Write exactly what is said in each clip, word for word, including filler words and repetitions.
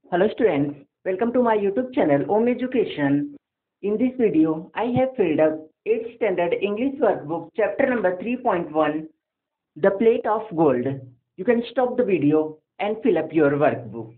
Hello students, welcome to my YouTube channel Om Education. In this video, I have filled up eighth Standard English Workbook chapter number three point one, The Plate of Gold. You can stop the video and fill up your workbook.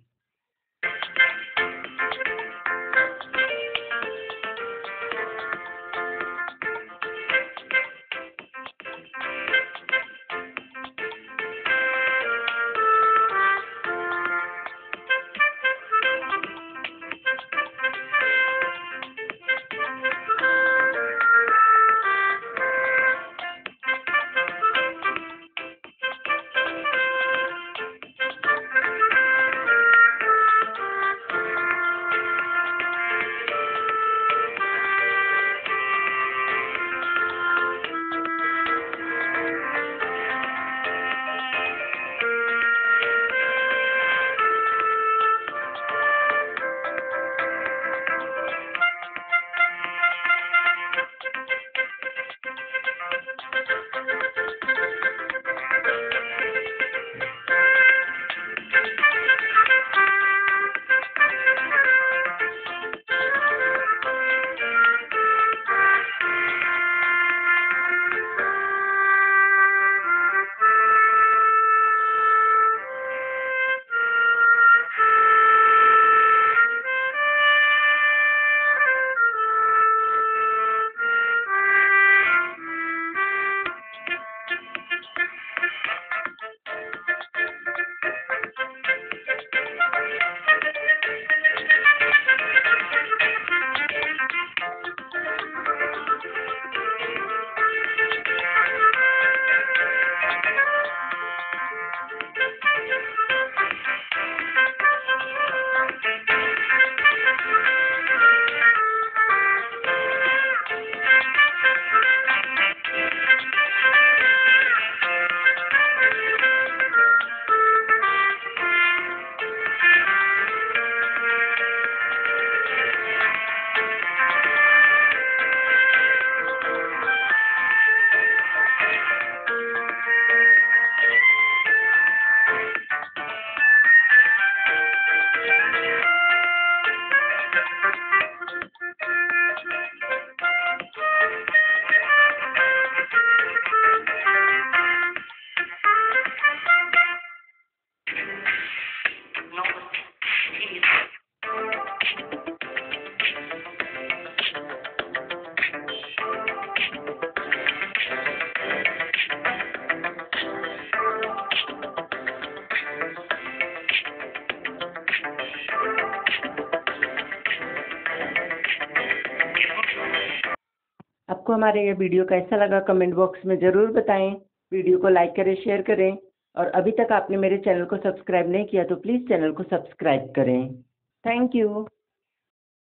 आपको हमारे ये वीडियो कैसा लगा comment box में ज़रूर बताएं। वीडियो को लाइक करें, शेयर करें और अभी तक आपने मेरे चैनल को सब्सक्राइब नहीं किया तो प्लीज़ चैनल को सब्सक्राइब करें। Thank you.